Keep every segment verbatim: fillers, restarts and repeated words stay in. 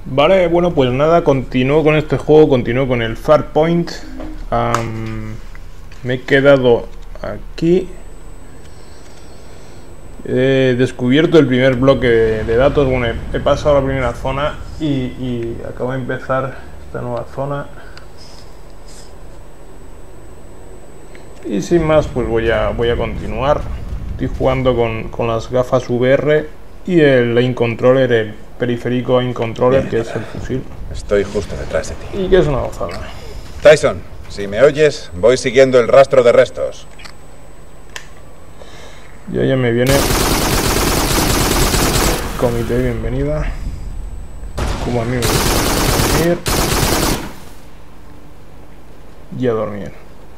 Vale, bueno, pues nada, continúo con este juego, continúo con el Farpoint. Um, me he quedado aquí. He descubierto el primer bloque de, de datos. Bueno, he, he pasado la primera zona y, y acabo de empezar esta nueva zona. Y sin más, pues voy a, voy a continuar. Estoy jugando con, con las gafas V R y el aim controller, el periférico aim controller, bien, que es el fusil. Estoy justo detrás de ti. Y que es una gozada. Tyson, si me oyes, voy siguiendo el rastro de restos. Ya ya me viene. Comité, bienvenida. Como amigo, a dormir. Y a dormir.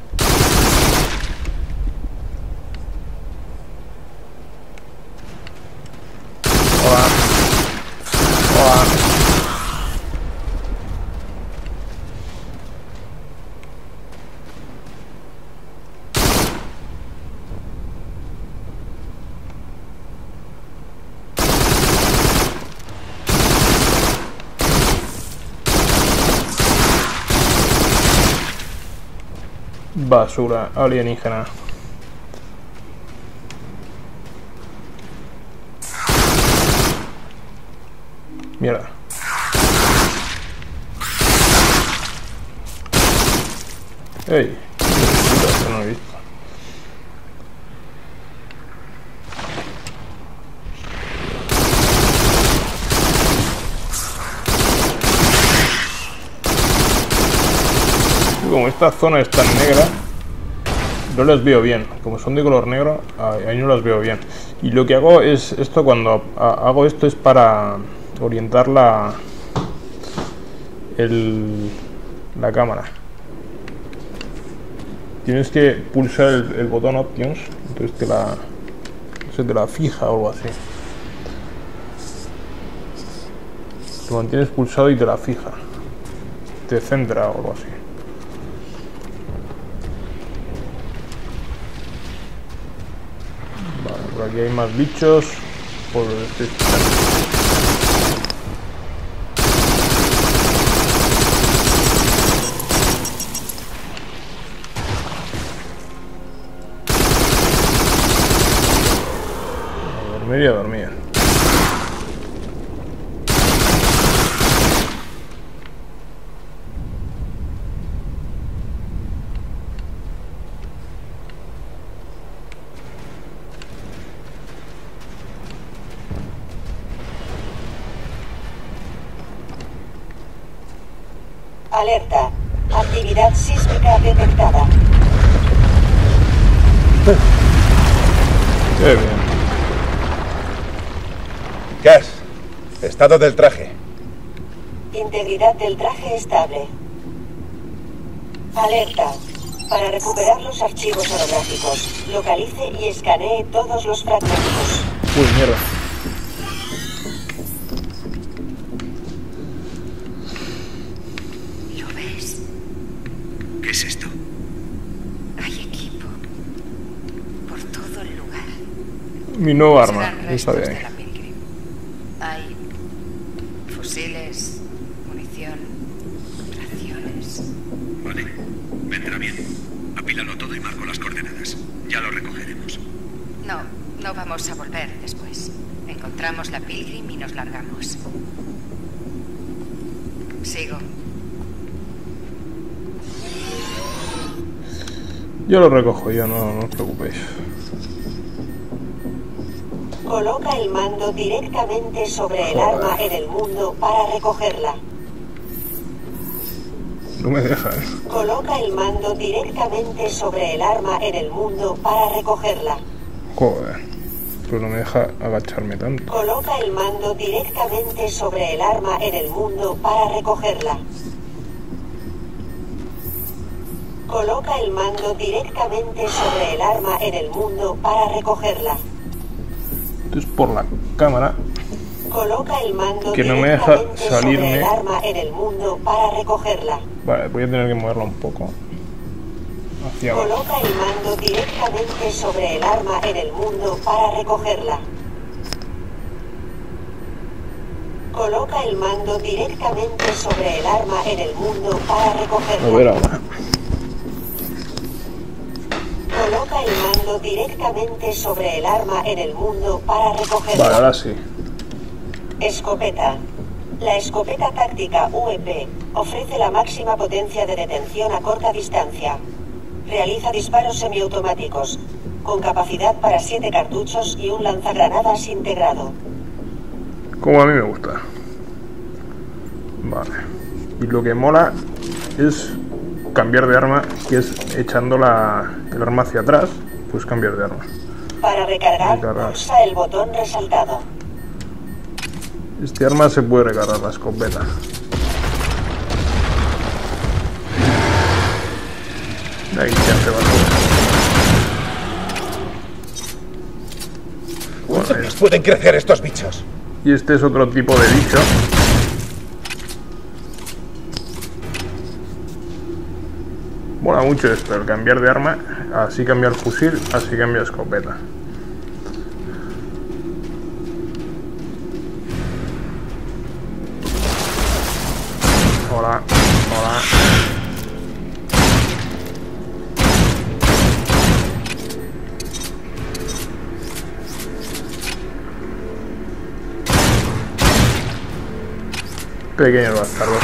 Hola. Hola. Basura alienígena. Mierda. Ey, que no he visto. Como esta zona es tan negra, no las veo bien. Como son de color negro, ahí no las veo bien. Y lo que hago es esto, cuando hago esto es para orientar la, el, la cámara. Tienes que pulsar el, el botón Options, entonces te la, se te la fija o algo así. Lo mantienes pulsado y te la fija. Te centra o algo así. Vale, por aquí hay más bichos. Por este... Me iría a dormir. Alerta. Actividad sísmica detectada. Qué bien. Cass, estado del traje. Integridad del traje estable. Alerta. Para recuperar los archivos holográficos, localice y escanee todos los fragmentos. Uy, mierda. ¿Lo ves? ¿Qué es esto? Hay equipo por todo el lugar. Mi nueva arma, Serán esa restos de de ahí. la Pilgrim. Hay fusiles, munición, raciones. Vale, vendrá bien. Apílalo todo y marco las coordenadas. Ya lo recogeremos. No, no vamos a volver después. Encontramos la Pilgrim y nos largamos. Sigo. Yo lo recojo, yo no, no os preocupéis. Coloca el mando directamente sobre el arma en el mundo para recogerla. No me deja, ¿eh? Coloca el mando directamente sobre el arma en el mundo para recogerla. Joder. Pues no me deja agacharme tanto. Coloca el mando directamente sobre el arma en el mundo para recogerla. Coloca el mando directamente sobre el arma en el mundo para recogerla. Entonces por la cámara. Coloca el mando Que no me deja directamente salirme. sobre el arma en el mundo para recogerla. Vale, voy a tener que moverla un poco hacia abajo. Coloca el mando directamente sobre el arma en el mundo para recogerla. Coloca el mando directamente sobre el arma en el mundo para recogerlo. A ver ahora. Coloca el mando directamente sobre el arma en el mundo para recogerlo. Vale, ahora sí. Escopeta. La escopeta táctica U E P ofrece la máxima potencia de detención a corta distancia. Realiza disparos semiautomáticos, con capacidad para siete cartuchos y un lanzagranadas integrado. Como a mí me gusta. Vale. Y lo que mola es cambiar de arma, que es echando la, el arma hacia atrás, pues cambiar de arma. Para recargar, Recargar. pulsa el botón resaltado. Este arma se puede recargar, la escopeta. Ahí ya se va todo. ¿Cuánto más pueden crecer estos bichos? Y este es otro tipo de bicho. Mola mucho esto, el cambiar de arma. Así cambia el fusil, así cambia la escopeta. Hola, hola. Pequeños bastardos.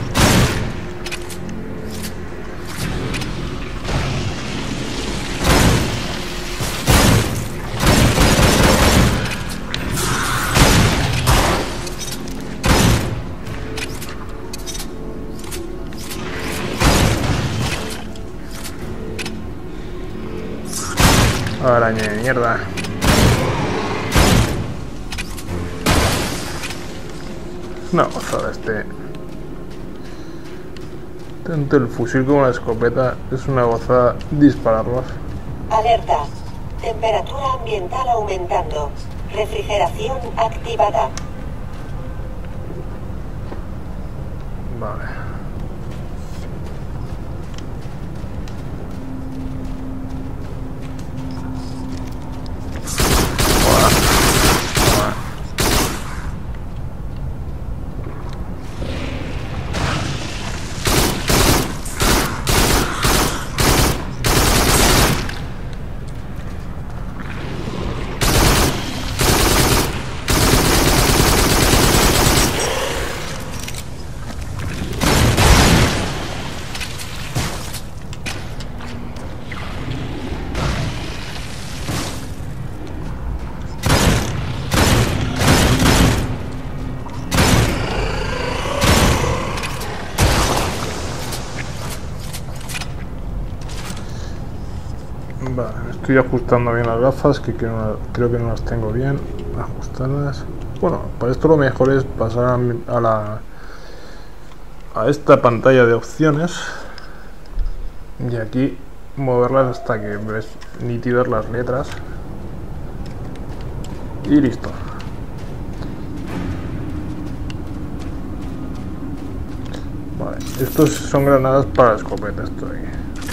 Araña de mierda. No, gozada este. Tanto el fusil como la escopeta es una gozada dispararlos. Alerta. Temperatura ambiental aumentando. Refrigeración activada. Vale. Vale, estoy ajustando bien las gafas, que creo, creo que no las tengo bien ajustadas. Bueno, para esto lo mejor es pasar a, a la a esta pantalla de opciones y aquí moverlas hasta que ves nítidas las letras y listo. Vale, estos son granadas para la escopeta, esto de aquí.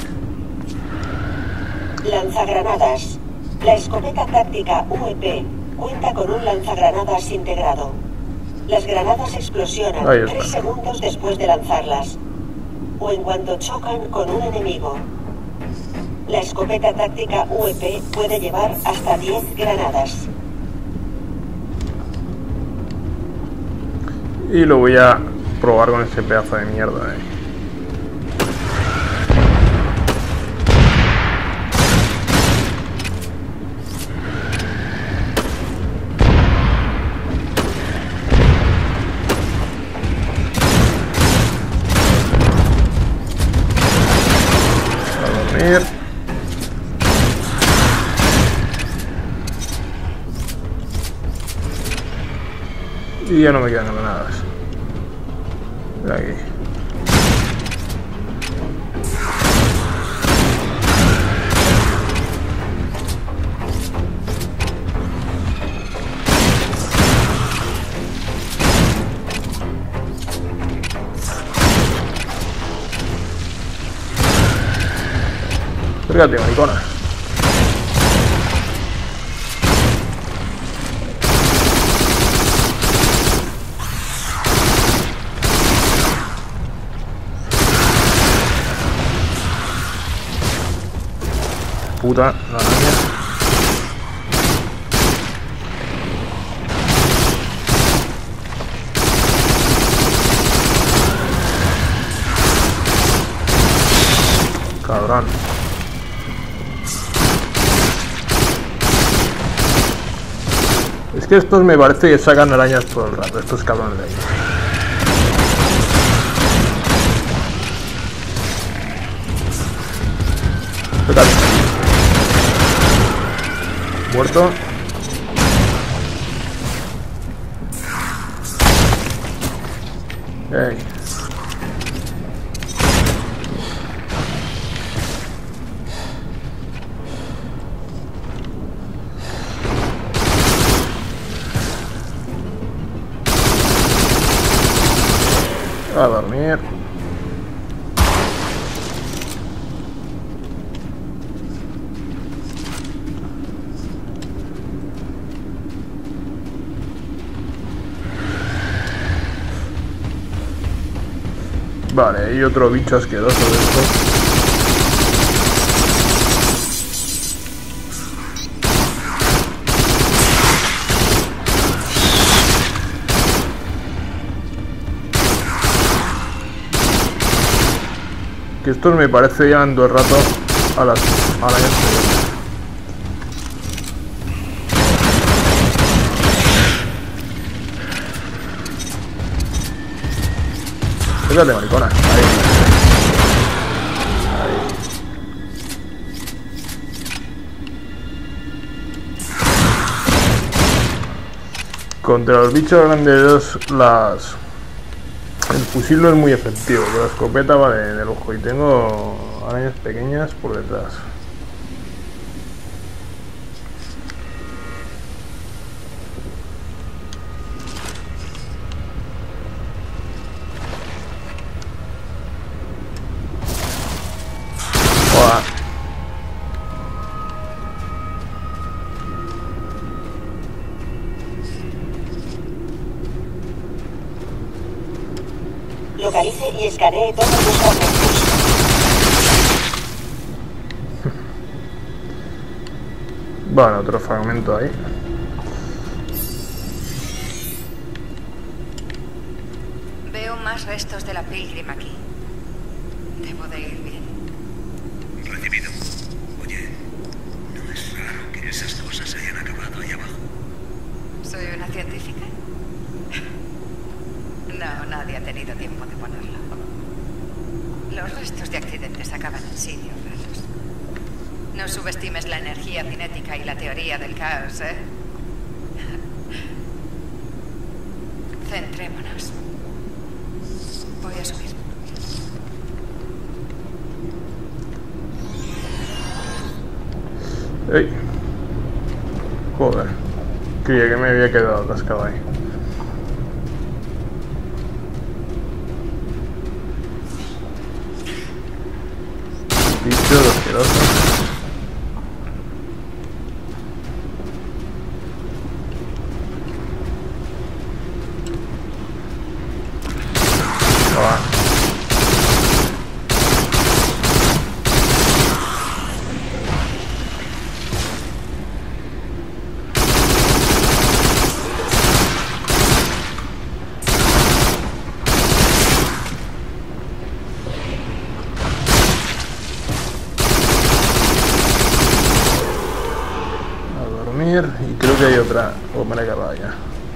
Lanzagranadas. La escopeta táctica U E P cuenta con un lanzagranadas integrado. Las granadas explosionan Ahí está. tres segundos después de lanzarlas, o en cuanto chocan con un enemigo. La escopeta táctica U E P puede llevar hasta diez granadas. Y lo voy a probar con ese pedazo de mierda, eh. Y ya no me quedan granadas. De aquí. Fíjate, maricona. puta, la araña. Cabrón. Es que estos me parece que sacan arañas todo el rato, estos cabrones de ahí. Total. Muerto. Hey. A dormir. Vale, hay otro bicho asqueroso de estos. Que estos me parece llevan todo el rato a las arañas pequeñas. Fíjate, maricona. Ahí. Ahí. Contra los bichos grandes las... el fusil no es muy efectivo, pero la escopeta va de, del ojo y tengo arañas pequeñas por detrás. Hola. Localice y escanee todos los objetos. Bueno, otro fragmento ahí. Veo más restos de la Pilgrim aquí. Debo de ir bien. Recibido. Oye, ¿no es raro que esas cosas hayan acabado ahí abajo? ¿Soy una científica? No, nadie ha tenido tiempo de ponerlo. Los restos de accidentes acaban en sitios raros. No subestimes la energía cinética y la teoría del caos, ¿eh? Centrémonos. Voy a subir. ¡Ey! Joder. Creía que me había quedado atascado ahí. Bicho asqueroso. Va. Y creo que hay otra. O me la he acabado ya.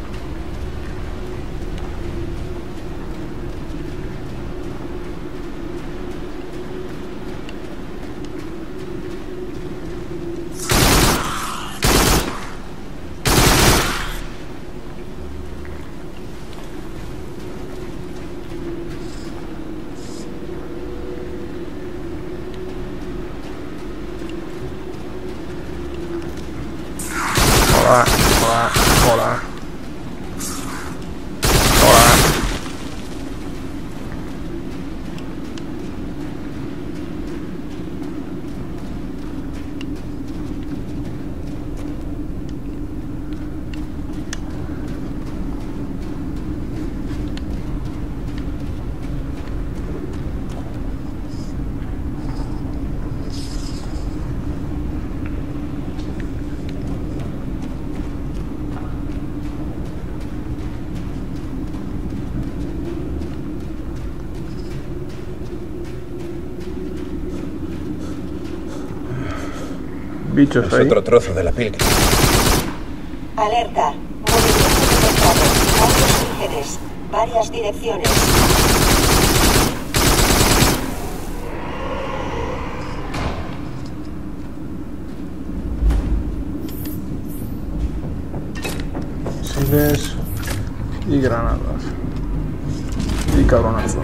Hola, hola, hola. Hola. bichos Es ahí. otro trozo de la Pilgrim. Alerta. Movimiento detectado. Varios orígenes. Varias direcciones. Misiles y granadas. Y cabronazos.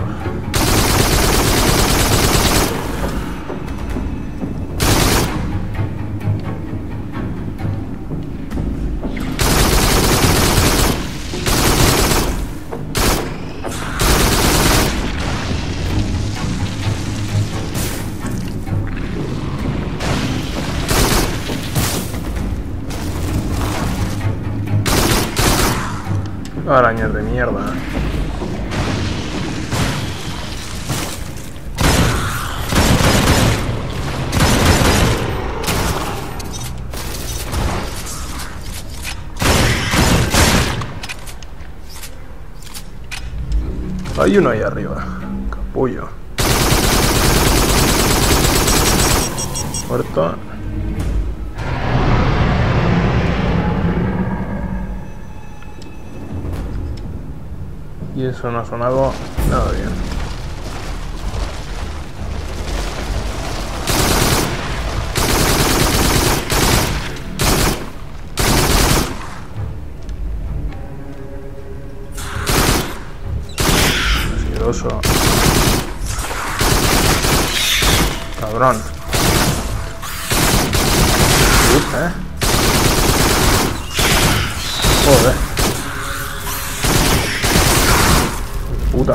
Arañas de mierda. Hay uno ahí arriba. Capullo. Muerto. Y eso no ha sonado nada bien. Asqueroso. Cabrón. Puta, eh. Joder. Puta.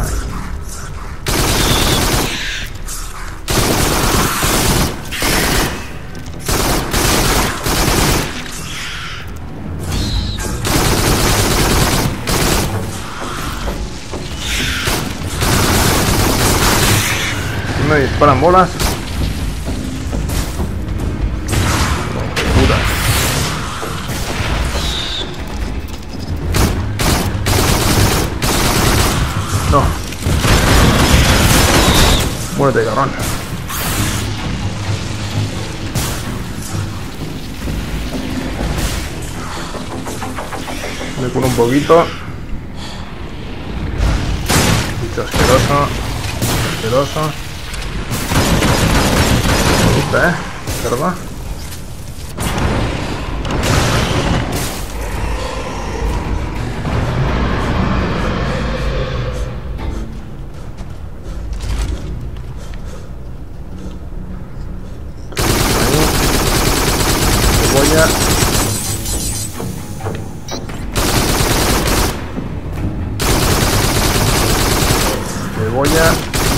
Me disparan bolas. Puta. No. Muérete, cabrón. Me curo un poquito. Bicho asqueroso. Asqueroso. Me gusta, eh. ¿Verdad? Cebolla. Cebolla.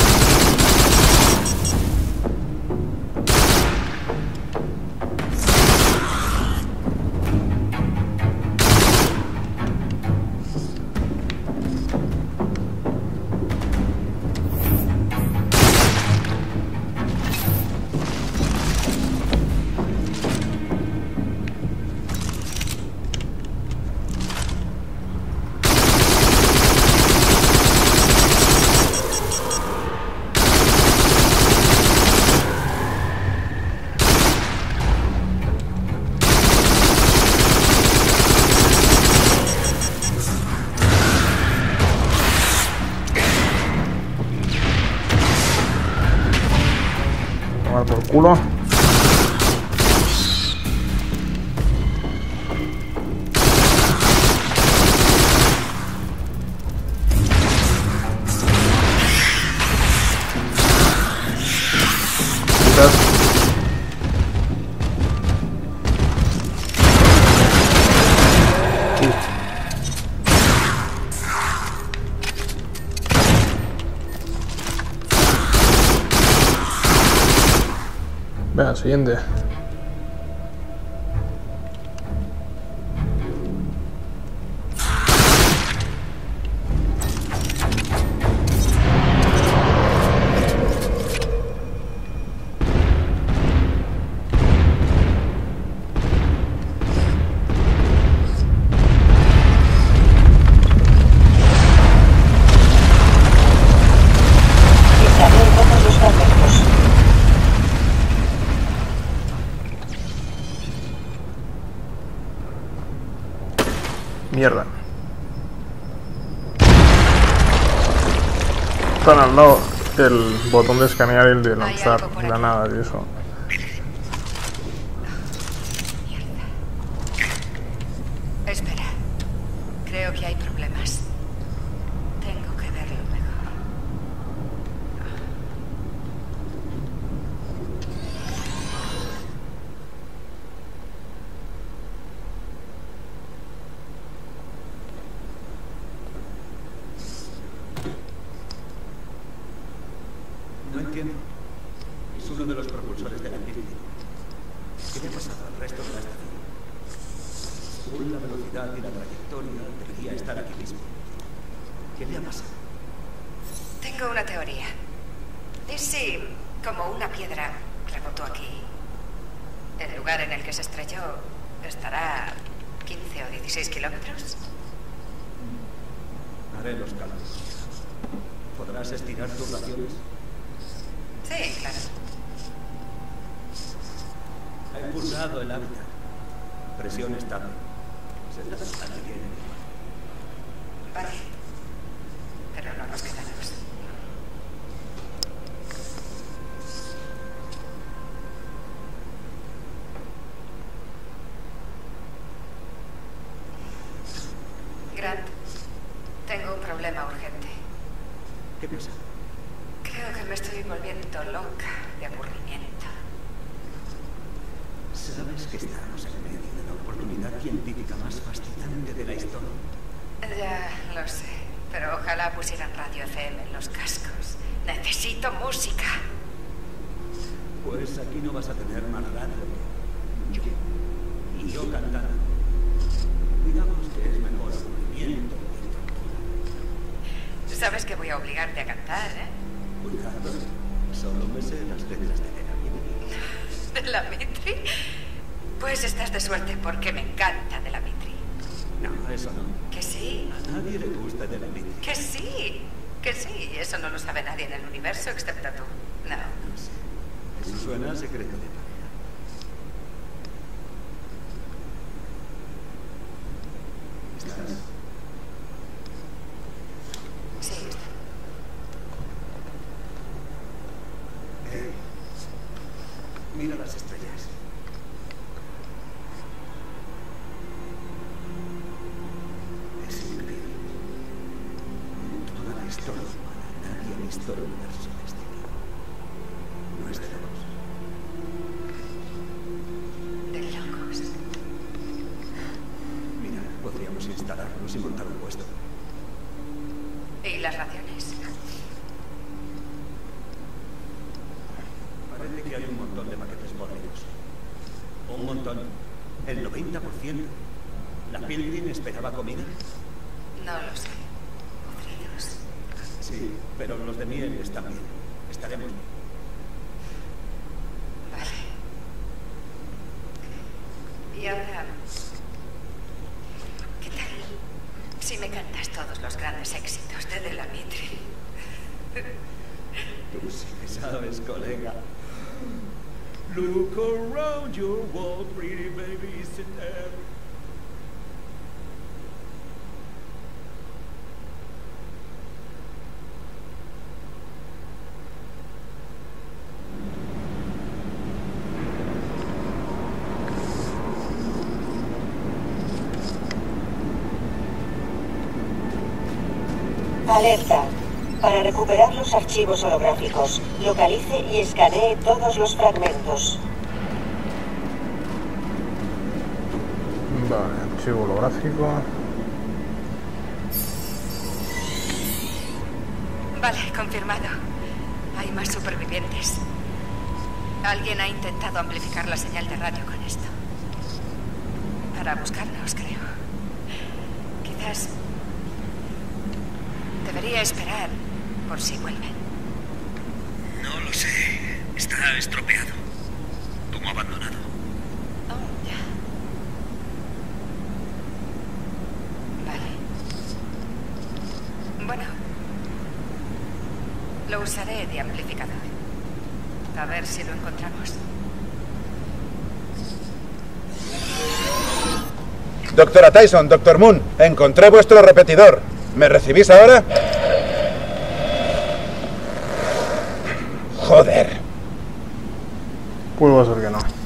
Tomar por culo. Venga, siguiente. Mierda. Están al lado el botón de escanear y el de lanzar granadas y eso. Espera. Creo que hay problemas. Tengo que verlo mejor. No entiendo. Es uno de los propulsores de la Piri. ¿Qué le ha pasado al resto de la estación? Según la velocidad y la trayectoria, debería estar aquí mismo. ¿Qué le ha pasado? Tengo una teoría. ¿Y si, como una piedra, rebotó aquí? El lugar en el que se estrelló estará quince o dieciséis kilómetros. Haré los cálculos. ¿Podrás estirar tus raciones? Sí, claro. Ha impulsado el hábitat. Presión estable. Se trata de bien. Vale. Pero no nos quedamos. Grant, tengo un problema urgente. ¿Qué pasa? Creo que me estoy volviendo loca de aburrimiento. ¿Sabes que estamos en medio de la oportunidad científica más fascinante de la historia? Ya lo sé, pero ojalá pusieran radio F M en los cascos. Necesito música. Pues aquí no vas a tener más radio que yo. Y yo cantando. Digamos que es mejor aburrimiento y tortura. Sabes que voy a obligarte a cantar, ¿eh? Cuidado, solo me sé las letras de la Mitri. ¿De la Mitri? Pues estás de suerte porque me encanta de la Mitri. No, eso no. ¿Que sí? A nadie le gusta de la Mitri. Que sí, que sí. Eso no lo sabe nadie en el universo excepto tú. No. No sé. Eso suena a secreto de pareja. ¿Estás? Sí, está. Eh, mira las estrellas. Es increíble. En toda la historia humana nadie ha visto el universo desde aquí. No es de locos. De locos. Mira, podríamos instalarnos y montar un puesto. ¿Y las raciones? Parece que hay un montón de paquetes podridos. Un montón. El noventa por ciento. ¿La Pilgrim esperaba comida? No lo sé. Podridos. Sí, pero los de miel están bien. Estaremos bien. Vale. Y ahora, ¿qué tal si me cantas todos los grandes éxitos de De la Mitri? Tú sí que sabes, colega. Look around your wall, pretty baby, sit there. Alerta. Para recuperar los archivos holográficos, localice y escanee todos los fragmentos. Vale, archivo holográfico. Vale, confirmado. Hay más supervivientes. Alguien ha intentado amplificar la señal de radio con esto. Para buscarnos, creo. Quizás debería esperar por si vuelven. No lo sé. Está estropeado. Como abandonado. Oh, ya. Vale. Bueno. Lo usaré de amplificador. A ver si lo encontramos. Doctora Tyson, Doctor Moon, encontré vuestro repetidor. ¿Me recibís ahora? Joder. Pues va a ser que no.